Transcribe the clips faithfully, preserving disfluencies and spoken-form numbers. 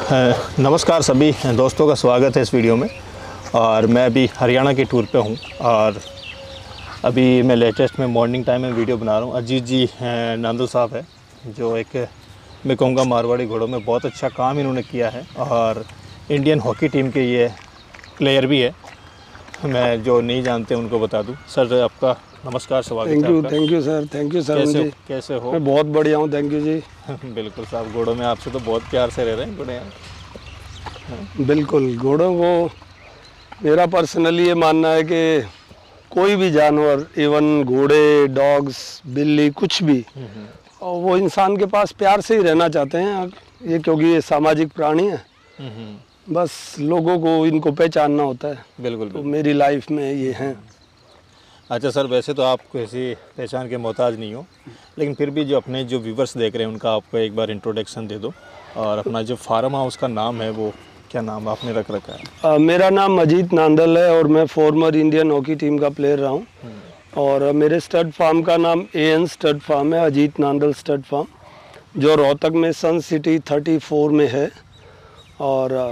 नमस्कार सभी दोस्तों का स्वागत है इस वीडियो में। और मैं अभी हरियाणा के टूर पे हूँ और अभी मैं लेटेस्ट में मॉर्निंग टाइम में वीडियो बना रहा हूँ। अजीत जी नांदल साहब है जो एक मैं कहूँगा मारवाड़ी घोड़ों में बहुत अच्छा काम इन्होंने किया है और इंडियन हॉकी टीम के ये प्लेयर भी है। मैं जो नहीं जानते उनको बता दूँ। सर आपका नमस्कार, स्वागत है। Thank you thank you sir thank you sir कैसे जी। कैसे हो? मैं बहुत बढ़िया हूँ, थैंक यू जी। बिल्कुल साहब, घोड़ों में आपसे तो बहुत प्यार से रह रहे हैं घोड़े यहाँ। बिल्कुल, घोड़ों को मेरा पर्सनली ये मानना है कि कोई भी जानवर, इवन घोड़े, डॉग्स, बिल्ली, कुछ भी, और वो इंसान के पास प्यार से ही रहना चाहते हैं ये, क्योंकि ये सामाजिक प्राणी है। बस लोगों को इनको पहचानना होता है। बिल्कुल, तो मेरी लाइफ में ये हैं। अच्छा सर, वैसे तो आप किसी पहचान के मोहताज नहीं हो, लेकिन फिर भी जो अपने जो व्यूवर्स देख रहे हैं उनका आप एक बार इंट्रोडक्शन दे दो। और अपना जो फार्म हाउस का नाम है वो क्या नाम आपने रख रखा है? आ, मेरा नाम अजीत नांदल है और मैं फॉर्मर इंडियन हॉकी टीम का प्लेयर रहा हूँ। और मेरे स्टड फार्म का नाम ए एन स्टड फार्म है, अजीत नांदल स्टड फार्म, जो रोहतक में सन सिटी चौंतीस में है। और आ,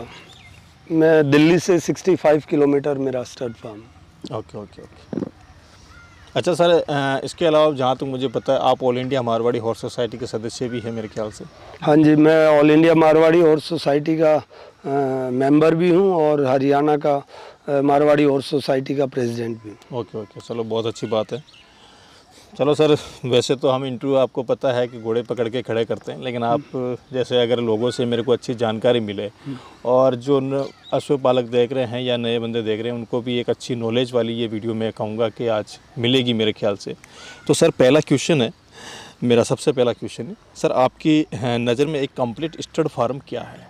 मैं दिल्ली से पैंसठ किलोमीटर मेरा stud farm. Okay okay okay अच्छा सर, इसके अलावा जहाँ तक मुझे पता है आप all India Marwari horse society के सदस्य भी हैं मेरे ख्याल से। हाँ जी, मैं all India Marwari horse society का आ, मेंबर भी हूँ और हरियाणा का आ, मारवाड़ी हॉर्स सोसाइटी का प्रेसिडेंट भी हूँ। ओके ओके चलो, बहुत अच्छी बात है। चलो सर, वैसे तो हम इंटरव्यू आपको पता है कि घोड़े पकड़ के खड़े करते हैं, लेकिन आप जैसे अगर लोगों से मेरे को अच्छी जानकारी मिले और जो अश्वपालक देख रहे हैं या नए बंदे देख रहे हैं उनको भी एक अच्छी नॉलेज वाली ये वीडियो मैं कहूँगा कि आज मिलेगी मेरे ख्याल से। तो सर पहला क्वेश्चन है मेरा, सबसे पहला क्वेश्चन है सर, आपकी नज़र में एक कंप्लीट स्टड फार्म क्या है?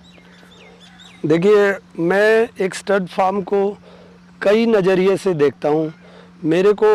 देखिए, मैं एक स्टड फार्म को कई नज़रिए से देखता हूँ। मेरे को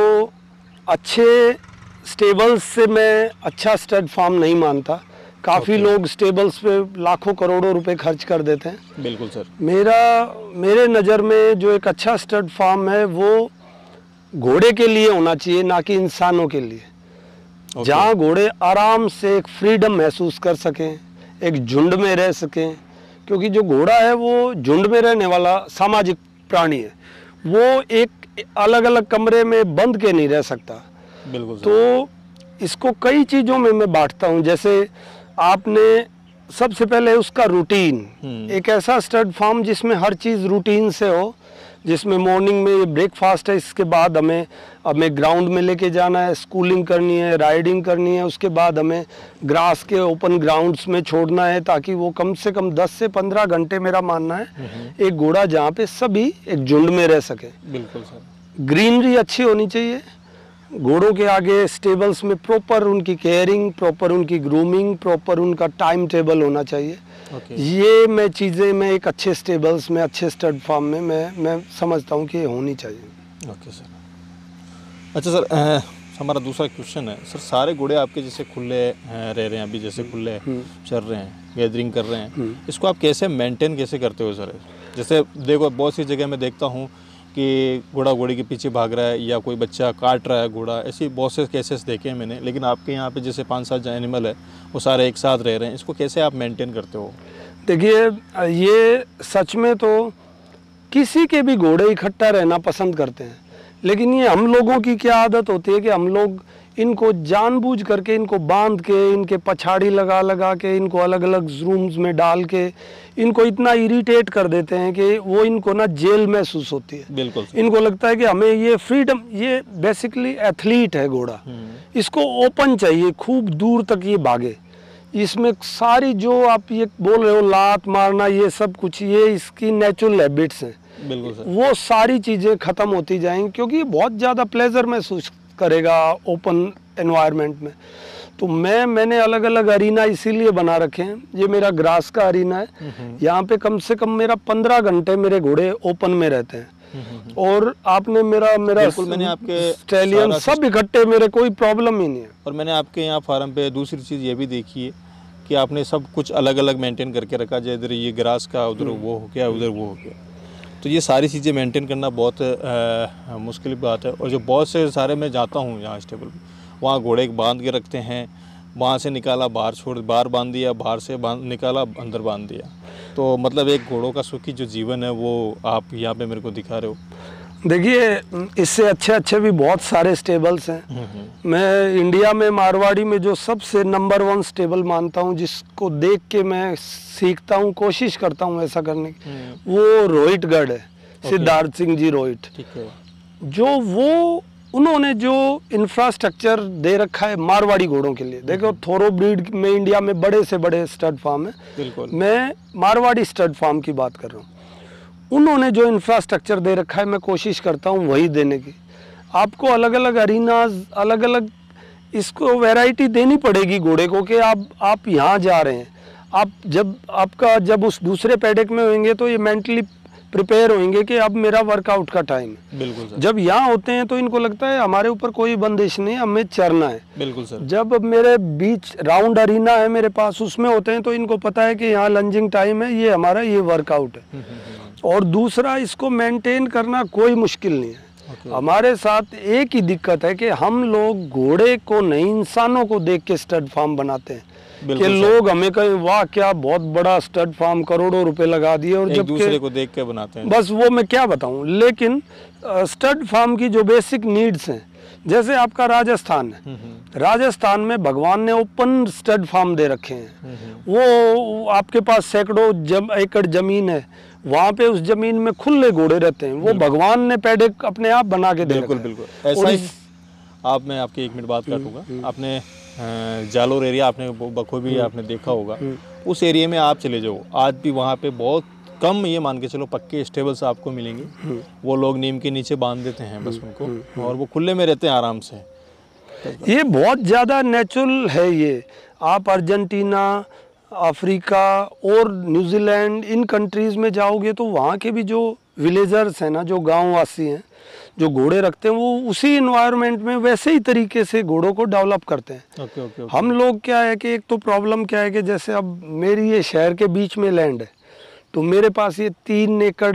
अच्छे स्टेबल्स से मैं अच्छा स्टड फार्म नहीं मानता। काफ़ी okay. लोग स्टेबल्स पे लाखों करोड़ों रुपए खर्च कर देते हैं। बिल्कुल सर। मेरा मेरे नज़र में जो एक अच्छा स्टड फार्म है वो घोड़े के लिए होना चाहिए, ना कि इंसानों के लिए। okay. जहाँ घोड़े आराम से एक फ्रीडम महसूस कर सकें, एक झुंड में रह सकें, क्योंकि जो घोड़ा है वो झुंड में रहने वाला सामाजिक प्राणी है। वो एक अलग अलग कमरे में बंद के नहीं रह सकता। बिल्कुल सर। तो इसको कई चीज़ों में मैं बांटता हूँ। जैसे आपने सबसे पहले उसका रूटीन, एक ऐसा स्टड फार्म जिसमें हर चीज़ रूटीन से हो, जिसमें मॉर्निंग में ब्रेकफास्ट है, इसके बाद हमें हमें ग्राउंड में लेके जाना है, स्कूलिंग करनी है, राइडिंग करनी है, उसके बाद हमें ग्रास के ओपन ग्राउंड्स में छोड़ना है, ताकि वो कम से कम दस से पंद्रह घंटे, मेरा मानना है, एक घोड़ा जहाँ पे सभी एक झुंड में रह सके। बिल्कुल सर। ग्रीनरी अच्छी होनी चाहिए घोड़ों के आगे। स्टेबल्स में प्रॉपर उनकी केयरिंग, प्रॉपर उनकी ग्रूमिंग, प्रॉपर उनका टाइम टेबल होना चाहिए। okay. ये मैं चीज़ें मैं एक अच्छे स्टेबल्स में, अच्छे स्टड फार्म में मैं मैं समझता हूँ कि ये होनी चाहिए। Okay okay, sir. अच्छा सर, आ, हमारा दूसरा क्वेश्चन है सर, सारे घोड़े आपके जैसे खुले रह रहे हैं अभी, जैसे खुले चल रहे हैं, गैदरिंग कर रहे हैं, इसको आप कैसे मेंटेन कैसे करते हो सर? जैसे देखो बहुत सी जगह मैं देखता हूँ कि घोड़ा घोड़ी के पीछे भाग रहा है या कोई बच्चा काट रहा है घोड़ा, ऐसी बहुत से केसेस देखे हैं मैंने। लेकिन आपके यहाँ पे जैसे पांच सात एनिमल है वो सारे एक साथ रह रहे हैं, इसको कैसे आप मेंटेन करते हो? देखिए, ये सच में तो किसी के भी घोड़े इकट्ठा रहना पसंद करते हैं, लेकिन ये हम लोगों की क्या आदत होती है कि हम लोग इनको जानबूझ करके, इनको बांध के, इनके पछाड़ी लगा लगा के, इनको अलग अलग रूम्स में डाल के इनको इतना इरिटेट कर देते हैं कि वो इनको ना जेल महसूस होती है। बिल्कुल। इनको लगता है कि हमें ये फ्रीडम, ये बेसिकली एथलीट है घोड़ा, इसको ओपन चाहिए, खूब दूर तक ये भागे। इसमें सारी जो आप ये बोल रहे हो लात मारना, ये सब कुछ, ये इसकी नेचुरल हैबिट्स हैं। बिल्कुल सर। वो सारी चीज़ें ख़त्म होती जाएंगी, क्योंकि बहुत ज़्यादा प्लेजर महसूस करेगा ओपन एनवायरनमेंट में। तो मैं मैंने अलग अलग अरीना इसीलिए बना रखे हैं। ये मेरा ग्रास का अरीना है, यहाँ पे कम से कम मेरा पंद्रह घंटे मेरे घोड़े ओपन में रहते हैं। और आपने मेरा मेरा मैंने आपके स्टैलियन सब इकट्ठे, मेरे कोई प्रॉब्लम ही नहीं है। और मैंने आपके यहाँ फार्म पे दूसरी चीज़ ये भी देखी है कि आपने सब कुछ अलग अलग मेंटेन करके रखा, जैसे इधर ये ग्रास का, उधर वो हो गया, उधर वो हो गया। तो ये सारी चीज़ें मेंटेन करना बहुत आ, मुश्किल बात है। और जो बहुत से सारे मैं जाता हूँ यहाँ स्टेबल में, वहाँ घोड़े बांध के रखते हैं, वहाँ से निकाला बाहर छोड़, बाहर बांध दिया, बाहर से बांध निकाला अंदर बांध दिया। तो मतलब एक घोड़ों का सुखी जो जीवन है वो आप यहाँ पे मेरे को दिखा रहे हो। देखिए, इससे अच्छे अच्छे भी बहुत सारे स्टेबल्स हैं। मैं इंडिया में मारवाड़ी में जो सबसे नंबर वन स्टेबल मानता हूँ, जिसको देख के मैं सीखता हूँ, कोशिश करता हूँ ऐसा करने की, वो रोहितगढ़ है, सिद्धार्थ सिंह जी रोहित। ठीक है। जो वो उन्होंने जो इंफ्रास्ट्रक्चर दे रखा है मारवाड़ी घोड़ों के लिए, देखो थोरो ब्रीड में इंडिया में बड़े से बड़े स्टड फार्म है, बिल्कुल मैं मारवाड़ी स्टड फार्म की बात कर रहा हूँ। उन्होंने जो इंफ्रास्ट्रक्चर दे रखा है, मैं कोशिश करता हूँ वही देने की। आपको अलग अलग अरीनाज, अलग अलग इसको वैरायटी देनी पड़ेगी घोड़े को कि आप आप यहाँ जा रहे हैं, आप जब आपका जब उस दूसरे पैडक में होंगे तो ये मेंटली प्रिपेयर होंगे कि अब मेरा वर्कआउट का टाइम है। बिल्कुल सर। जब यहाँ होते हैं तो इनको लगता है हमारे ऊपर कोई बंदिश नहीं, हमें चरना है। बिल्कुल सर। जब मेरे बीच राउंड अरीना है मेरे पास, उसमें होते हैं तो इनको पता है कि यहाँ लंजिंग टाइम है, ये हमारा ये वर्कआउट है। और दूसरा, इसको मेंटेन करना कोई मुश्किल नहीं है। Okay. हमारे साथ एक ही दिक्कत है कि हम लोग घोड़े को नहीं, इंसानों को देख के स्टड फार्म बनाते हैं कि लोग हमें कहें वाह क्या बहुत बड़ा स्टड फार्म, करोड़ों रुपए लगा दिए, और जब दूसरे को देख के बनाते हैं। बस वो मैं क्या बताऊं। लेकिन स्टड फार्म की जो बेसिक नीड्स हैं, जैसे आपका राजस्थान है, राजस्थान में भगवान ने ओपन स्टड फार्म दे रखे हैं। वो आपके पास सैकड़ों जम, एकड़ जमीन है, वहाँ पे उस जमीन में खुले घोड़े रहते हैं, वो भगवान ने पैडक अपने आप बना के दे बिल्कुल रखा है। बिल्कुल ऐसा ही। आप, मैं आपकी एक मिनट बात काटूंगा। आपने अ, जालोर एरिया आपने बखूबी आपने देखा होगा, उस एरिया में आप चले जाओ, आज भी वहाँ पे बहुत कम, ये मान के चलो पक्के स्टेबल्स आपको मिलेंगे। वो लोग नीम के नीचे बांध देते हैं बस उनको, और वो खुले में रहते हैं आराम से। ये बहुत ज़्यादा नेचुरल है। ये आप अर्जेंटीना, अफ्रीका और न्यूजीलैंड, इन कंट्रीज़ में जाओगे तो वहाँ के भी जो विलेजर्स हैं ना, जो गाँव वासी हैं, जो घोड़े रखते हैं, वो उसी इन्वायरमेंट में वैसे ही तरीके से घोड़ों को डेवलप करते हैं। Okay, okay, okay. हम लोग क्या है कि एक तो प्रॉब्लम क्या है कि जैसे अब मेरी ये शहर के बीच में लैंड है, तो मेरे पास ये तीन एकड़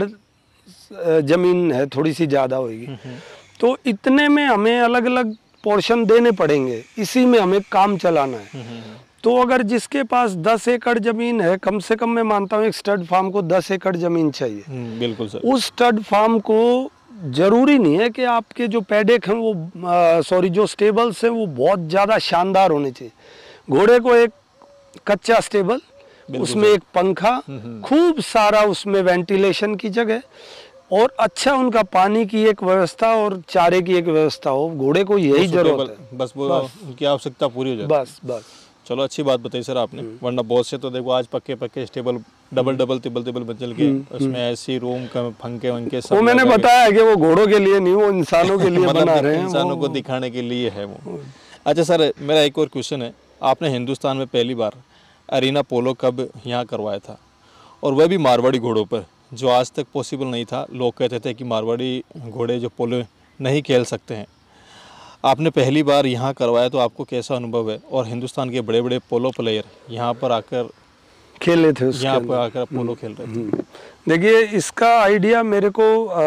ज़मीन है, थोड़ी सी ज़्यादा होगी, तो इतने में हमें अलग अलग पोर्शन देने पड़ेंगे, इसी में हमें काम चलाना है। तो अगर जिसके पास दस एकड़ ज़मीन है, कम से कम मैं मानता हूँ एक स्टड फार्म को दस एकड़ ज़मीन चाहिए। बिल्कुल सर। उस स्टड फार्म को ज़रूरी नहीं है कि आपके जो पैडक हैं वो, सॉरी जो स्टेबल्स हैं वो बहुत ज़्यादा शानदार होने चाहिए। घोड़े को एक कच्चा स्टेबल, उसमें एक पंखा, खूब सारा उसमें वेंटिलेशन की जगह, और अच्छा उनका पानी की एक व्यवस्था और चारे की एक व्यवस्था हो। घोड़े को यही जरूरत है, बस वो उनकी आवश्यकता पूरी हो जाए। बस बस। चलो अच्छी बात बताई सर आपने, वरना बहुत से तो देखो आज पक्के पक्के stable double double triple triple बचल के उसमें ऐसी रूम का पंखे वंखे सब, वो मैंने बताया है कि वो घोड़ों के लिए नहीं, वो इंसानों के लिए बना रहे हैं, इंसानों को दिखाने के लिए है वो। अच्छा सर, मेरा एक और क्वेश्चन है, आपने हिंदुस्तान में पहली बार अरीना पोलो कब यहाँ करवाया था, और वह भी मारवाड़ी घोड़ों पर, जो आज तक पॉसिबल नहीं था। लोग कहते थे कि मारवाड़ी घोड़े जो पोलो नहीं खेल सकते हैं, आपने पहली बार यहाँ करवाया, तो आपको कैसा अनुभव है? और हिंदुस्तान के बड़े बड़े पोलो प्लेयर यहाँ पर आकर खेले थे, उसके यहाँ पर आकर पोलो खेल रहे थे। देखिए, इसका आइडिया मेरे को आ,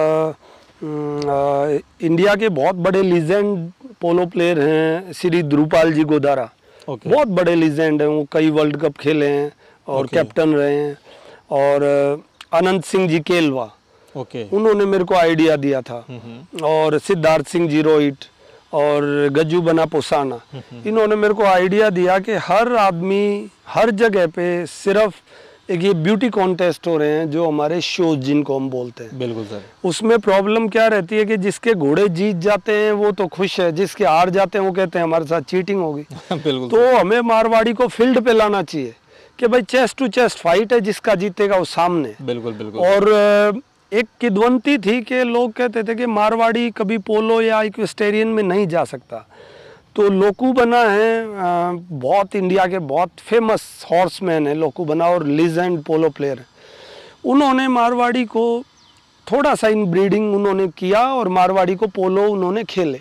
आ, इंडिया के बहुत बड़े लीजेंड पोलो प्लेयर हैं, श्री ध्रुपाल जी गोदारा, okay. बहुत बड़े लीजेंड हैं, वो कई वर्ल्ड कप खेले हैं और okay. कैप्टन रहे हैं। और अनंत सिंह जी केलवा, okay. उन्होंने मेरे को आइडिया दिया था। और सिद्धार्थ सिंह जी रोहित और गज्जू बना पोसाना, इन्होंने मेरे को आइडिया दिया कि हर आदमी हर जगह पे सिर्फ एक ये ब्यूटी कॉन्टेस्ट हो रहे हैं, जो हमारे शोज जिनको हम बोलते हैं। बिल्कुल सर। उसमें प्रॉब्लम क्या रहती है कि जिसके घोड़े जीत जाते हैं वो तो खुश है, जिसके हार जाते हैं वो कहते हैं हमारे साथ चीटिंग होगी। बिल्कुल। तो हमें मारवाड़ी को फील्ड पे लाना चाहिए कि भाई चेस्ट टू चेस्ट फाइट है, जिसका जीतेगा वो सामने। बिल्कुल बिल्कुल। और एक किदवंती थी कि लोग कहते थे कि मारवाड़ी कभी पोलो या इक्वेस्टेरियन में नहीं जा सकता। तो लोकू बना है, बहुत इंडिया के बहुत फेमस हॉर्समैन है लोकू बना, और लीजेंड पोलो प्लेयर है। उन्होंने मारवाड़ी को थोड़ा सा इन ब्रीडिंग उन्होंने किया और मारवाड़ी को पोलो उन्होंने खेले।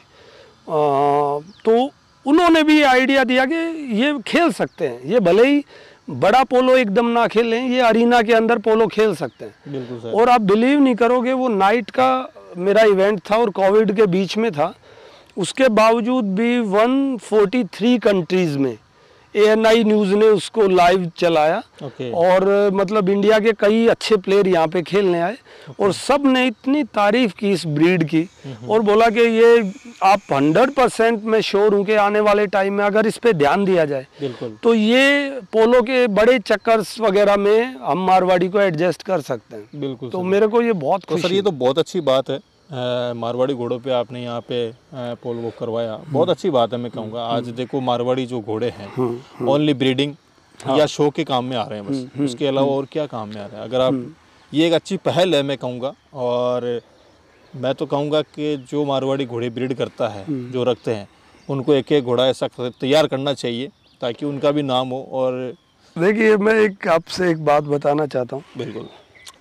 तो उन्होंने भी आइडिया दिया कि ये खेल सकते हैं, ये भले ही बड़ा पोलो एकदम ना खेलें, ये अरीना के अंदर पोलो खेल सकते हैं। बिल्कुल सर। और आप बिलीव नहीं करोगे, वो नाइट का मेरा इवेंट था और कोविड के बीच में था, उसके बावजूद भी एक सौ तैंतालीस कंट्रीज़ में ए एन आई न्यूज़ ने उसको लाइव चलाया। ओके। और मतलब इंडिया के कई अच्छे प्लेयर यहाँ पे खेलने आए और सब ने इतनी तारीफ की इस ब्रीड की और बोला कि ये आप हंड्रेड परसेंट मैं श्योर हूँ कि आने वाले टाइम में अगर इस पे ध्यान दिया जाए बिल्कुल तो ये पोलो के बड़े चक्कर्स वगैरह में हम मारवाड़ी को एडजस्ट कर सकते हैं। बिल्कुल तो सर। मेरे को ये बहुत तो खुशी सर ये तो बहुत अच्छी बात है, अ, मारवाड़ी घोड़ों पे आपने यहाँ पे अ, पोल वॉक करवाया, बहुत अच्छी बात है। मैं कहूँगा आज देखो मारवाड़ी जो घोड़े हैं ओनली ब्रीडिंग या शो के काम में आ रहे हैं बस, उसके अलावा और क्या काम में आ रहे हैं। अगर आप ये एक अच्छी पहल है मैं कहूँगा, और मैं तो कहूँगा कि जो मारवाड़ी घोड़े ब्रीड करता है, जो रखते हैं, उनको एक एक घोड़ा ऐसा तैयार करना चाहिए ताकि उनका भी नाम हो। और देखिए मैं एक आपसे एक बात बताना चाहता हूँ। बिल्कुल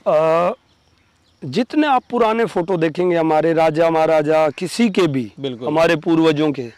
अ, जितने आप पुराने फोटो देखेंगे हमारे राजा महाराजा किसी के भी, बिल्कुल। हमारे पूर्वजों के,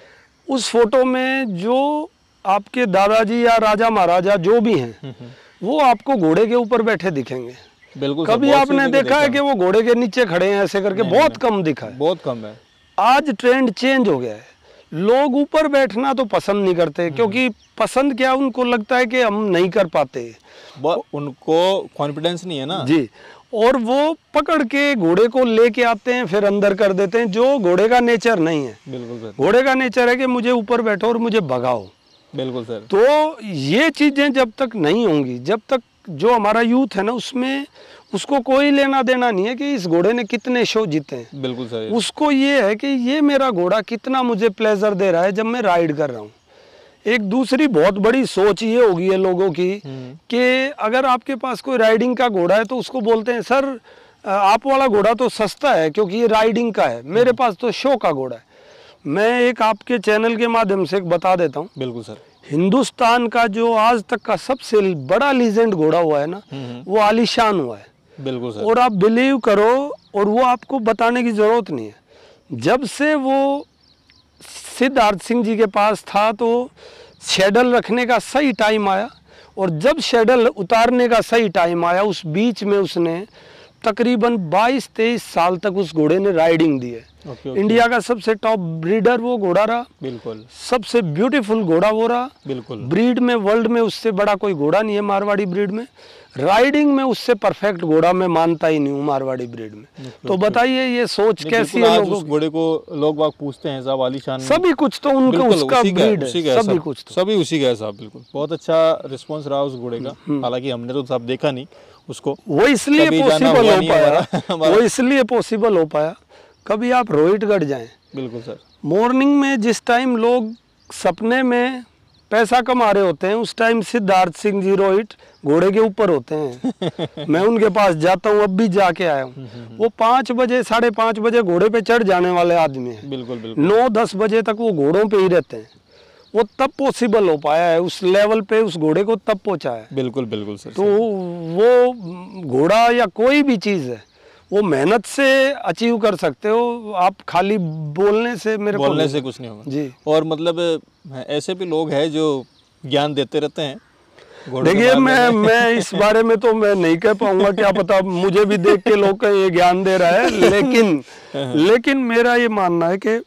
उस फोटो में जो आपके दादाजी या राजा महाराजा जो भी हैं वो आपको घोड़े के ऊपर बैठे दिखेंगे। बिल्कुल सर, कभी बहुत आपने सी जगह देखा है कि वो घोड़े के नीचे खड़े हैं ऐसे करके? बहुत कम दिखा है, बहुत कम है। आज ट्रेंड चेंज हो गया है। लोग ऊपर बैठना तो पसंद नहीं करते, क्योंकि पसंद क्या, उनको लगता है कि हम नहीं कर पाते, वो उनको कॉन्फिडेंस नहीं है ना जी, और वो पकड़ के घोड़े को लेके आते हैं फिर अंदर कर देते हैं, जो घोड़े का नेचर नहीं है। बिल्कुल सर, घोड़े का नेचर है कि मुझे ऊपर बैठो और मुझे भगाओ। बिल्कुल सर। तो ये चीजें जब तक नहीं होंगी, जब तक जो हमारा यूथ है ना उसमें उसको कोई लेना देना नहीं है कि इस घोड़े ने कितने शो जीते हैं। बिल्कुल सर। उसको ये है कि ये मेरा घोड़ा कितना मुझे प्लेजर दे रहा है जब मैं राइड कर रहा हूँ। एक दूसरी बहुत बड़ी सोच ये होगी है लोगों की कि अगर आपके पास कोई राइडिंग का घोड़ा है तो उसको बोलते हैं सर आप वाला घोड़ा तो सस्ता है क्योंकि ये राइडिंग का है, मेरे पास तो शो का घोड़ा है। मैं एक आपके चैनल के माध्यम से एक बता देता हूँ। बिल्कुल सर। हिंदुस्तान का जो आज तक का सबसे बड़ा लीजेंड घोड़ा हुआ है ना, वो आलीशान हुआ है। बिल्कुल सर। और आप बिलीव करो, और वो आपको बताने की जरूरत नहीं है, जब से वो सिद्धार्थ सिंह जी के पास था तो शेडल रखने का सही टाइम आया, और जब शेडल उतारने का सही टाइम आया उस बीच में उसने तकरीबन बाईस तेईस साल तक उस घोड़े ने राइडिंग दी है। Okay, okay. इंडिया का सबसे टॉप ब्रीडर वो घोड़ा रहा, बिल्कुल। सबसे ब्यूटीफुल घोड़ा वो रहा। बिल्कुल। ब्रीड में वर्ल्ड में उससे बड़ा कोई घोड़ा नहीं है मारवाड़ी ब्रीड में। राइडिंग में उससे परफेक्ट घोड़ा मैं मानता ही नहीं हूँ मारवाड़ी ब्रीड में। तो बताइए ये सोच कैसी है लोगों उस घोड़े को लोग बाग पूछते हैं साहब आलीशान, सभी कुछ तो उनका उसका ब्रीड है, सभी कुछ तो सभी उसी का है साहब। बिल्कुल, बहुत अच्छा रिस्पॉन्स रहा उस घोड़े का। हालांकि हमने तो साहब देखा नहीं उसको, वो इसलिए कभी जाना पॉसिबल हुआ हो नहीं पाया हमारा। वो इसलिए पॉसिबल हो पाया। कभी आप रोहितगढ़ जाएं, बिल्कुल सर, मॉर्निंग में जिस टाइम लोग सपने में पैसा कमा रहे होते हैं उस टाइम सिद्धार्थ सिंह जी रोहित घोड़े के ऊपर होते हैं। मैं उनके पास जाता हूँ, अब भी जाके आया हूँ। वो पाँच बजे साढ़े पाँच बजे घोड़े पे चढ़ जाने वाले आदमी हैं। बिल्कुल बिल्कुल। नौ दस बजे तक वो घोड़ों पे ही रहते हैं। वो तब पॉसिबल हो पाया है, उस लेवल पे उस घोड़े को तब पहुंचा है। बिल्कुल बिल्कुल सर। तो वो घोड़ा या कोई भी चीज़ है वो मेहनत से अचीव कर सकते हो, आप खाली बोलने से मेरे को बोलने से कुछ नहीं होगा जी। और मतलब ऐसे भी लोग हैं जो ज्ञान देते रहते हैं। देखिए मैं मैं इस बारे में तो मैं नहीं कह पाऊंगा, क्या पता मुझे भी देख के लोग ये ज्ञान दे रहा है, लेकिन लेकिन मेरा ये मानना है कि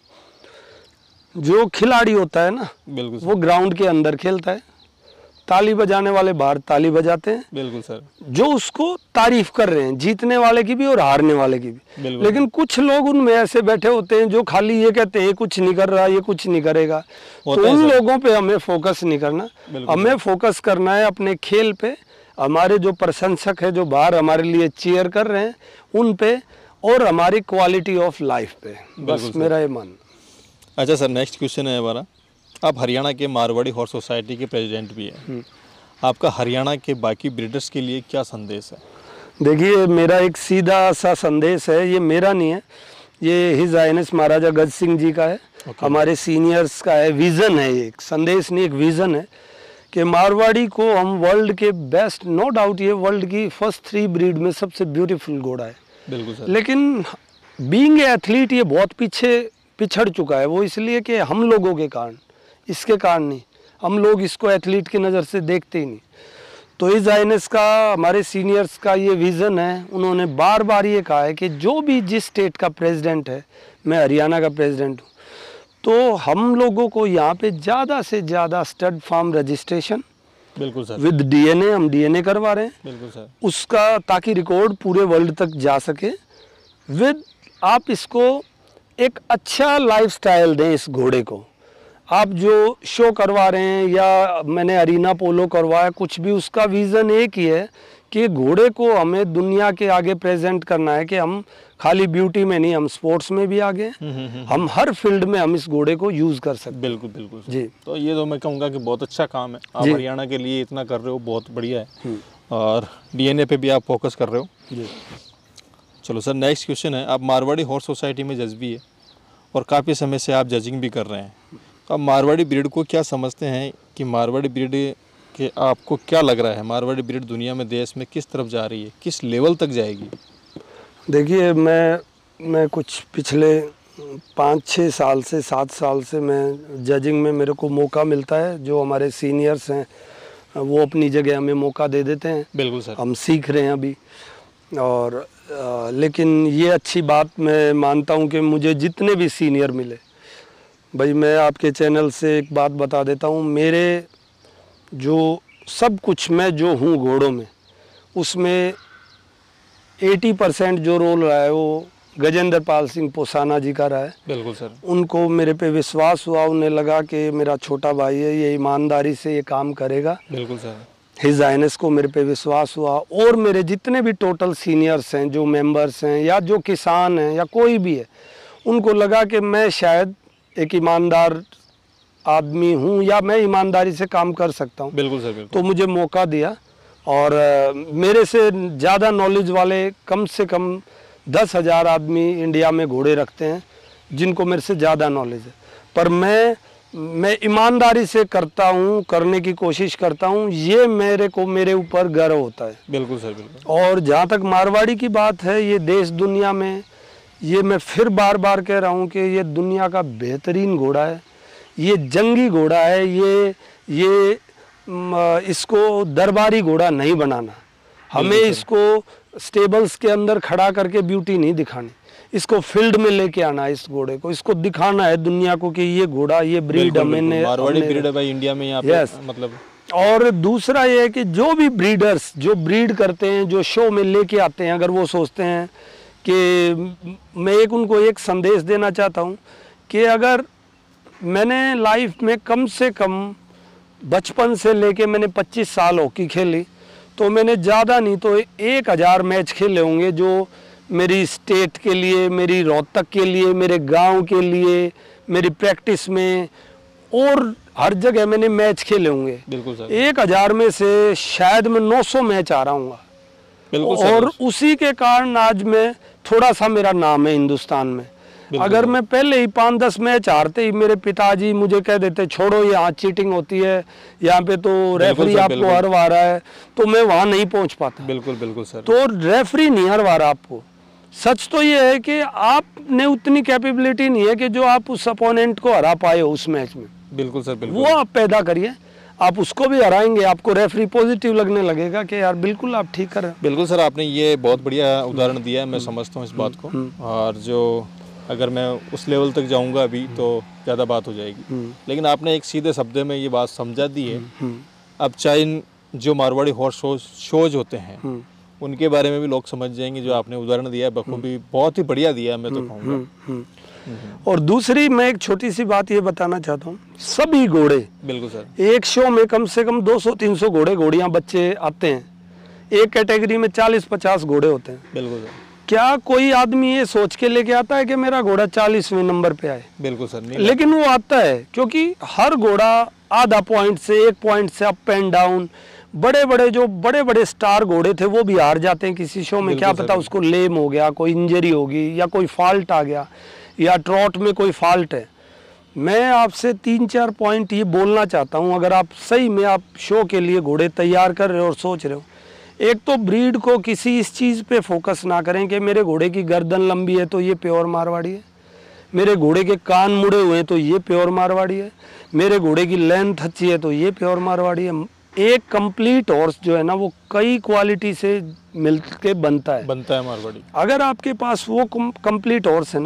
जो खिलाड़ी होता है ना, बिल्कुल वो ग्राउंड के अंदर खेलता है, ताली बजाने वाले बाहर ताली बजाते हैं। बिल्कुल सर। जो उसको तारीफ कर रहे हैं, जीतने वाले की भी और हारने वाले की भी। लेकिन कुछ लोग उनमें ऐसे बैठे होते हैं जो खाली ये कहते हैं ये कुछ नहीं कर रहा, ये कुछ नहीं करेगा। तो उन लोगों पे हमें फोकस नहीं करना, हमें फोकस करना है अपने खेल पे, हमारे जो प्रशंसक है जो बाहर हमारे लिए चीयर कर रहे हैं उन पे, और हमारी क्वालिटी ऑफ लाइफ पे। बस मेरा ये मानना। अच्छा सर, नेक्स्ट क्वेश्चन है हमारा। आप हरियाणा के मारवाड़ी हॉर्स सोसाइटी के प्रेसिडेंट भी हैं, आपका हरियाणा के बाकी ब्रीडर्स के लिए क्या संदेश है? देखिए मेरा एक सीधा सा संदेश है, ये मेरा नहीं है, ये हिज हाइनेस महाराजा गज सिंह जी का है, okay. हमारे सीनियर्स का है, विज़न है, ये एक संदेश नहीं एक विज़न है कि मारवाड़ी को हम वर्ल्ड के बेस्ट, नो डाउट ये वर्ल्ड की फर्स्ट थ्री ब्रीड में सबसे ब्यूटीफुल घोड़ा है। बिल्कुल सर। लेकिन बीइंग ए एथलीट ये बहुत पीछे पिछड़ चुका है, वो इसलिए कि हम लोगों के कारण, इसके कारण नहीं, हम लोग इसको एथलीट की नज़र से देखते ही नहीं। तो इस हाइनेस का, हमारे सीनियर्स का ये विज़न है, उन्होंने बार बार ये कहा है कि जो भी जिस स्टेट का प्रेसिडेंट है, मैं हरियाणा का प्रेसिडेंट हूँ, तो हम लोगों को यहाँ पे ज़्यादा से ज़्यादा स्टड फार्म रजिस्ट्रेशन बिल्कुल सर, विद डीएनए, हम डीएनए करवा रहे हैं बिल्कुल सर, उसका, ताकि रिकॉर्ड पूरे वर्ल्ड तक जा सके। विद आप इसको एक अच्छा लाइफस्टाइल दें इस घोड़े को। आप जो शो करवा रहे हैं या मैंने अरीना पोलो करवाया, कुछ भी, उसका विज़न एक ही है कि घोड़े को हमें दुनिया के आगे प्रेजेंट करना है कि हम खाली ब्यूटी में नहीं, हम स्पोर्ट्स में भी आगे हैं, हम हर फील्ड में हम इस घोड़े को यूज़ कर सकते हैं। बिल्कुल बिल्कुल सर। जी। तो ये तो मैं कहूँगा कि बहुत अच्छा काम है, आप जी। हरियाणा के लिए इतना कर रहे हो, बहुत बढ़िया है, और डीएनए पे भी आप फोकस कर रहे हो। जी। चलो सर, नेक्स्ट क्वेश्चन है, आप मारवाड़ी हॉर्स सोसाइटी में जज भी है और काफ़ी समय से आप जजिंग भी कर रहे हैं, तो आप मारवाड़ी ब्रीड को क्या समझते हैं कि मारवाड़ी ब्रीड के आपको क्या लग रहा है, मारवाड़ी ब्रीड दुनिया में, देश में किस तरफ जा रही है, किस लेवल तक जाएगी? देखिए, मैं मैं कुछ पिछले पाँच छः साल से, सात साल से मैं जजिंग में, मेरे को मौका मिलता है, जो हमारे सीनियर्स हैं वो अपनी जगह हमें मौका दे देते हैं। बिल्कुल सर। हम सीख रहे हैं अभी, और आ, लेकिन ये अच्छी बात मैं मानता हूँ कि मुझे जितने भी सीनियर मिले, भाई मैं आपके चैनल से एक बात बता देता हूँ, मेरे जो सब कुछ मैं जो हूँ घोड़ों में, उसमें अस्सी परसेंट जो रोल रहा है वो गजेंद्र पाल सिंह पोसाना जी का रहा है। बिल्कुल सर। उनको मेरे पे विश्वास हुआ, उन्हें लगा कि मेरा छोटा भाई है, ये ईमानदारी से ये काम करेगा। बिल्कुल सर। हिज हाइनेस को मेरे पे विश्वास हुआ, और मेरे जितने भी टोटल सीनियर्स हैं, जो मेंबर्स हैं या जो किसान हैं या कोई भी है, उनको लगा कि मैं शायद एक ईमानदार आदमी हूँ या मैं ईमानदारी से काम कर सकता हूँ। बिल्कुल सर, बिल्कुल। तो मुझे मौका दिया, और आ, मेरे से ज़्यादा नॉलेज वाले कम से कम दस हज़ार आदमी इंडिया में घोड़े रखते हैं जिनको मेरे से ज़्यादा नॉलेज है, पर मैं मैं ईमानदारी से करता हूँ, करने की कोशिश करता हूँ, ये मेरे को मेरे ऊपर गर्व होता है। बिल्कुल सर, बिल्कुल। और जहाँ तक मारवाड़ी की बात है, ये देश दुनिया में, ये मैं फिर बार बार कह रहा हूँ कि ये दुनिया का बेहतरीन घोड़ा है, ये जंगी घोड़ा है, ये ये म, इसको दरबारी घोड़ा नहीं बनाना, हमें इसको स्टेबल्स के अंदर खड़ा करके ब्यूटी नहीं दिखानी, इसको फील्ड में लेके आना है इस घोड़े को, इसको दिखाना है दुनिया को कि ये घोड़ा, ये ब्रीड हमें, मारवाड़ी ब्रीड है भाई इंडिया में यहाँ पे। यस, मतलब। और दूसरा ये है कि जो भी ब्रीडर्स जो ब्रीड करते हैं, जो शो में लेके आते हैं, अगर वो सोचते हैं कि, मैं एक उनको एक संदेश देना चाहता हूँ कि अगर मैंने लाइफ में कम से कम बचपन से लेके मैंने पच्चीस साल हॉकी खेली, तो मैंने ज़्यादा नहीं तो एक हज़ार मैच खेले होंगे, जो मेरी स्टेट के लिए, मेरी रोहतक के लिए, मेरे गांव के लिए, मेरी प्रैक्टिस में, और हर जगह मैंने मैच खेले होंगे। बिल्कुल सर। एक हज़ार में से शायद मैं नौ सौ मैच आ रहा हूँ। बिल्कुल सर। और उसी के कारण आज मैं थोड़ा सा मेरा नाम है हिंदुस्तान में। अगर मैं पहले ही पाँच दस मैच हारते ही मेरे पिताजी मुझे कह देते छोड़ो, यहाँ चीटिंग होती है, यहाँ पे तो रेफरी आपको हरवा रहा है, तो मैं वहाँ नहीं पहुँच पाता। बिल्कुल बिल्कुल सर। तो रेफरी नहीं हरवा रहा आपको, सच तो ये है कि आपने उतनी कैपेबिलिटी नहीं है कि जो आप उस अपोनेंट को हरा पाए हो उस मैच में। बिल्कुल सर, बिल्कुल। वो आप पैदा करिए, आप उसको भी हराएंगे, आपको रेफरी पॉजिटिव लगने लगेगा कि यार बिल्कुल आप ठीक कर रहे हैं। बिल्कुल सर, आपने ये बहुत बढ़िया उदाहरण दिया है, मैं समझता हूँ इस बात को, और जो अगर मैं उस लेवल तक जाऊंगा अभी तो ज़्यादा बात हो जाएगी, लेकिन आपने एक सीधे शब्द में ये बात समझा दी है। अब चाहे जो मारवाड़ी हॉर्स शोज शोज होते हैं उनके बारे में भी लोग समझ जाएंगे, जो आपने उदाहरण दिया है बखूबी बहुत ही बढ़िया दिया है, मैं तो कहूँगा। और दूसरी मैं एक छोटी सी बात ये बताना चाहता हूँ, सभी घोड़े, बिल्कुल सर, एक शो में कम से कम दो सौ तीन सौ घोड़े घोड़ियाँ बच्चे आते हैं, एक कैटेगरी में चालीस पचास घोड़े होते हैं। बिल्कुल सर। क्या कोई आदमी ये सोच के लेके आता है कि मेरा घोड़ा चालीसवें नंबर पे आए? बिल्कुल सर नहीं, लेकिन वो आता है क्योंकि हर घोड़ा आधा पॉइंट से एक पॉइंट से अप एंड डाउन, बड़े बड़े जो बड़े बड़े स्टार घोड़े थे वो भी हार जाते हैं किसी शो में, क्या पता उसको लेम हो गया, कोई इंजरी होगी, या कोई फॉल्ट आ गया, या ट्रॉट में कोई फॉल्ट है। मैं आपसे तीन चार पॉइंट ये बोलना चाहता हूँ, अगर आप सही में आप शो के लिए घोड़े तैयार कर रहे हो और सोच रहे हो, एक तो ब्रीड को किसी इस चीज़ पे फोकस ना करें कि मेरे घोड़े की गर्दन लंबी है तो ये प्योर मारवाड़ी है, मेरे घोड़े के कान मुड़े हुए हैं तो ये प्योर मारवाड़ी है, मेरे घोड़े की लेंथ अच्छी है तो ये प्योर मारवाड़ी है। एक कंप्लीट हॉर्स जो है ना वो कई क्वालिटी से मिल के बनता है बनता है मारवाड़ी। अगर आपके पास वो कंप्लीट हॉर्स है ना,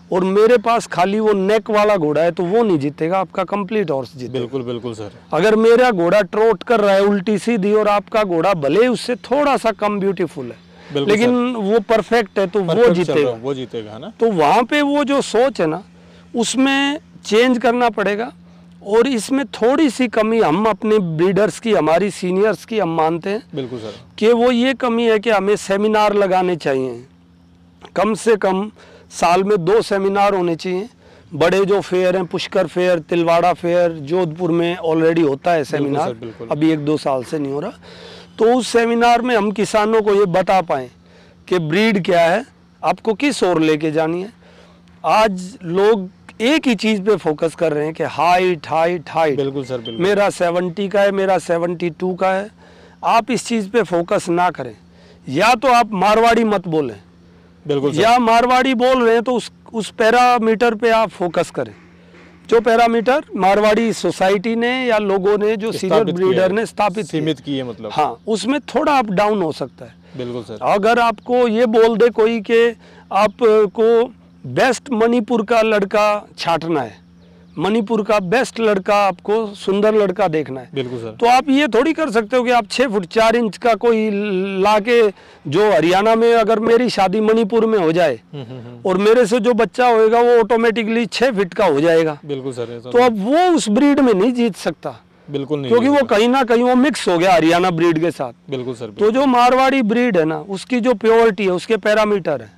और मेरे पास खाली वो नेक वाला घोड़ा है तो वो नहीं जीतेगा, आपका कंप्लीट हॉर्स जीतेगा। बिल्कुल बिल्कुल सर। अगर मेरा घोड़ा ट्रोट कर रहा है उल्टी सीधी और आपका घोड़ा भले उससे थोड़ा सा कम ब्यूटीफुल है लेकिन वो परफेक्ट है तो वो जीतेगा, वो जीतेगा ना। तो वहाँ पे वो जो सोच है ना उसमें चेंज करना पड़ेगा। और इसमें थोड़ी सी कमी हम अपने ब्रीडर्स की, हमारी सीनियर्स की हम मानते हैं। बिल्कुल सर। कि वो ये कमी है कि हमें सेमिनार लगाने चाहिए, कम से कम साल में दो सेमिनार होने चाहिए। बड़े जो फेयर हैं, पुष्कर फेयर, तिलवाड़ा फेयर, जोधपुर में ऑलरेडी होता है सेमिनार, बिल्कुल सर, बिल्कुल। अभी एक दो साल से नहीं हो रहा। तो उस सेमिनार में हम किसानों को ये बता पाएँ कि ब्रीड क्या है, आपको किस ओर लेके जानी है। आज लोग एक ही चीज़ पे फोकस कर रहे हैं कि हाइट हाइट हाइट। बिल्कुल सर, बिल्कुल। मेरा सेवेंटी का है, मेरा सेवेंटी टू का है। आप इस चीज़ पे फोकस ना करें, या तो आप मारवाड़ी मत बोलें, बिल्कुल सर। या मारवाड़ी बोल रहे हैं तो उस उस पैरामीटर पे आप फोकस करें, जो पैरामीटर मारवाड़ी सोसाइटी ने या लोगों ने, जो सीनियर ब्रीडर ने स्थापित सीमित की है, मतलब हाँ, उसमें थोड़ा अप डाउन हो सकता है। बिल्कुल सर। अगर आपको ये बोल दे कोई कि आपको बेस्ट मणिपुर का लड़का छांटना है, मणिपुर का बेस्ट लड़का, आपको सुंदर लड़का देखना है, बिल्कुल सर। तो आप ये थोड़ी कर सकते हो कि आप छः फुट चार इंच का कोई लाके, जो हरियाणा में अगर मेरी शादी मणिपुर में हो जाए और मेरे से जो बच्चा होएगा वो ऑटोमेटिकली छः फीट का हो जाएगा। बिल्कुल सर। तो अब वो उस ब्रीड में नहीं जीत सकता, बिल्कुल नहीं, क्योंकि वो कहीं ना कहीं वो मिक्स हो गया हरियाणा ब्रीड के साथ। बिल्कुल सर। तो जो मारवाड़ी ब्रीड है ना, उसकी जो प्योरिटी है, उसके पैरामीटर है,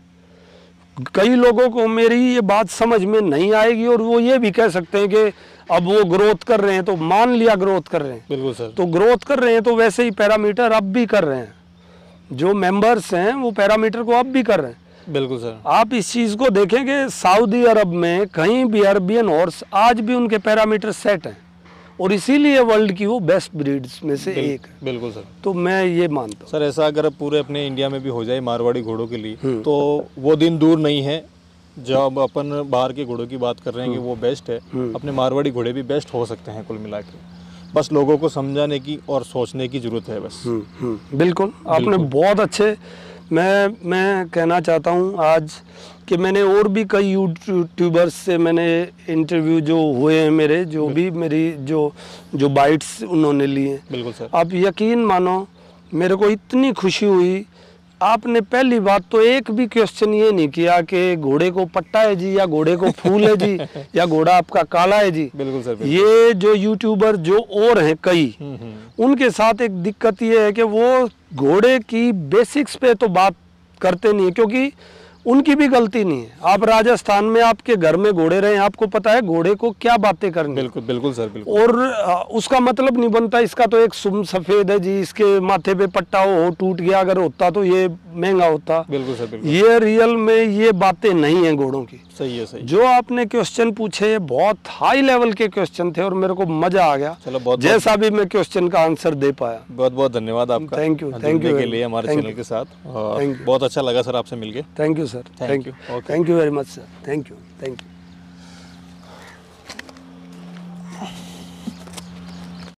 कई लोगों को मेरी ये बात समझ में नहीं आएगी और वो ये भी कह सकते हैं कि अब वो ग्रोथ कर रहे हैं तो मान लिया ग्रोथ कर रहे हैं। बिल्कुल सर। तो ग्रोथ कर रहे हैं तो वैसे ही पैरामीटर अब भी कर रहे हैं, जो मेंबर्स हैं वो पैरामीटर को अब भी कर रहे हैं। बिल्कुल सर। आप इस चीज़ को देखेंगे, सऊदी अरब में कहीं भी अरबियन हॉर्स आज भी उनके पैरामीटर सेट हैं और इसीलिए वर्ल्ड की वो बेस्ट ब्रीड्स में से बिल, एक है। बिल्कुल सर। तो मैं ये मानता हूँ सर, ऐसा अगर पूरे अपने इंडिया में भी हो जाए मारवाड़ी घोड़ों के लिए, तो वो दिन दूर नहीं है जब अपन बाहर के घोड़ों की बात कर रहे हैं कि वो बेस्ट है, अपने मारवाड़ी घोड़े भी बेस्ट हो सकते हैं कुल मिला के। बस लोगों को समझाने की और सोचने की जरूरत है बस। बिल्कुल, आपने बहुत अच्छे, मैं मैं कहना चाहता हूँ आज कि मैंने और भी कई यूट्यूबर्स से मैंने इंटरव्यू जो हुए हैं मेरे, जो भी मेरी जो जो बाइट्स उन्होंने लिए। बिल्कुल सर। आप यकीन मानो, मेरे को इतनी खुशी हुई। आपने पहली बात तो एक भी क्वेश्चन ये नहीं किया कि घोड़े को पट्टा है जी, या घोड़े को फूल है जी, या घोड़ा आपका काला है जी। बिल्कुल सर, बिल्कुल। ये जो यूट्यूबर जो और हैं कई, उनके साथ एक दिक्कत ये है कि वो घोड़े की बेसिक्स पे तो बात करते नहीं है, क्योंकि उनकी भी गलती नहीं है। आप राजस्थान में आपके घर में घोड़े रहे, आपको पता है घोड़े को क्या बातें करनी। बिल्कुल बिल्कुल सर, बिल्कुल। और उसका मतलब नहीं बनता इसका तो एक सुम सफेद है जी, इसके माथे पे पट्टा हो, टूट गया, अगर होता तो ये महंगा होता। बिल्कुल सर, बिल्कुल। ये रियल में ये बातें नहीं है घोड़ों की। सही है, सही। जो आपने क्वेश्चन पूछे बहुत हाई लेवल के क्वेश्चन थे और मेरे को मजा आ गया। चलो, बहुत जैसा भी मैं क्वेश्चन का आंसर दे पाया। बहुत बहुत धन्यवाद आपका। थैंक यू, थैंक यू के लिए हमारे चैनल के साथ। बहुत अच्छा लगा सर आपसे मिलके। Thank you sir, thank you, thank you very much sir, thank you, thank you.